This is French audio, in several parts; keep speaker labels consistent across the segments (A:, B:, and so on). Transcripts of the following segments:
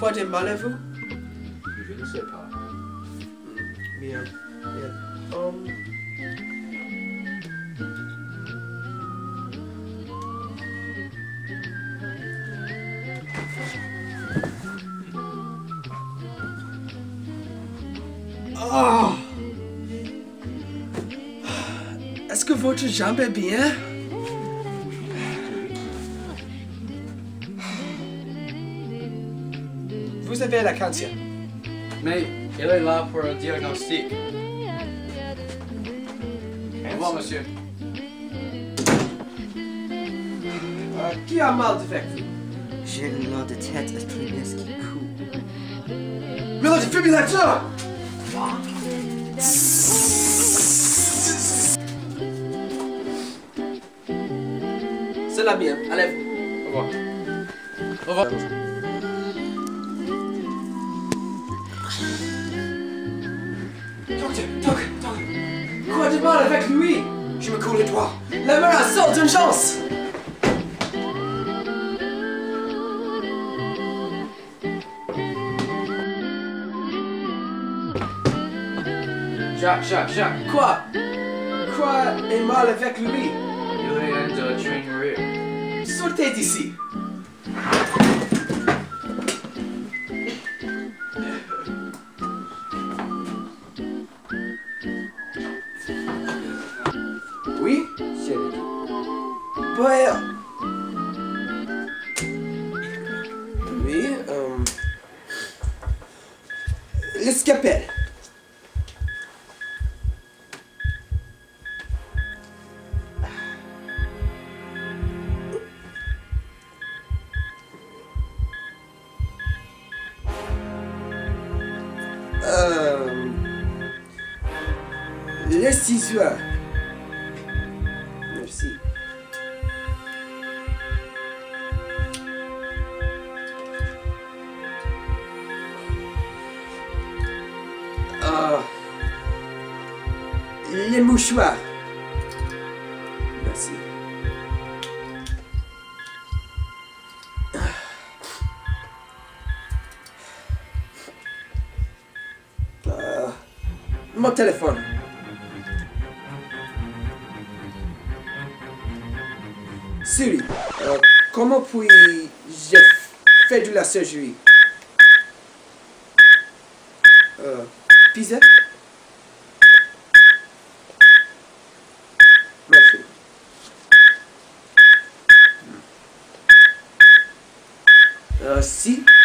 A: Quoi de mal à vous?
B: Je ne sais pas.
A: Bien, bien. Oh! Est-ce que votre jambe est bien? Vous avez la cancer.
B: Mais il est là pour un diagnostic. Au revoir, monsieur.
A: Qui a mal de avec vous?
C: J'ai le mal de tête et trimestre qui coule.
A: Le défibrillateur! C'est la mienne, allez-vous.
B: Au revoir. Au revoir.
A: Docteur, quoi de mal avec lui? Je me coule les doigts. La menace sort d'urgence!
B: Jacques.
A: Quoi? Quoi est mal avec lui?
B: Il est dans la train rear.
A: Sortez d'ici! Oui?
C: C'est le
A: Bah, oui, l'escapelle. Les ciseaux. Merci. Les mouchoirs. Merci. Mon téléphone. Siri, comment puis-je faire de la surgerie? Pizza? Merci. Si?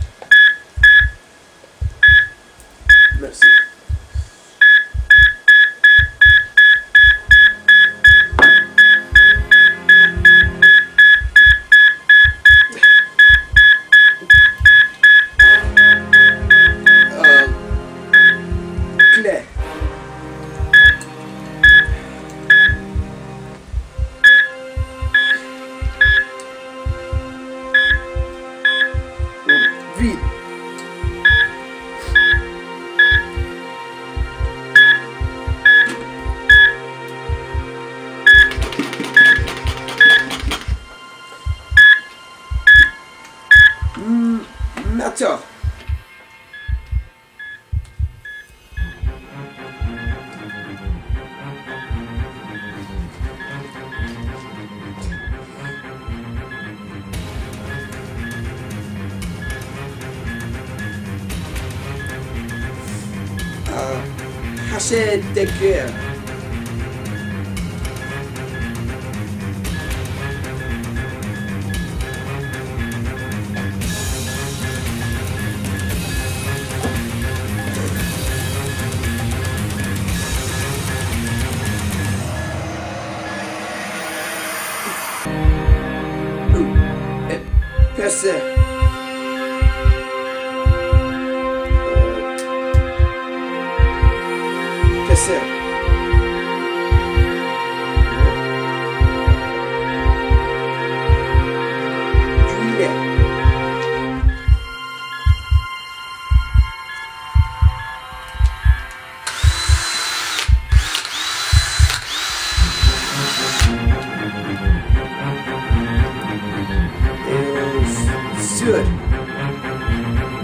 A: Merci. Claire. Oui. Attends. Haché de cœur. Percé. Percé. Juillet. Sud.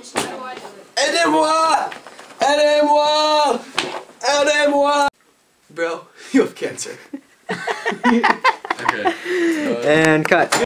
A: Aidez-moi! Aidez-moi! Aidez-moi! Bro, you have cancer.
B: Okay.
C: And cut.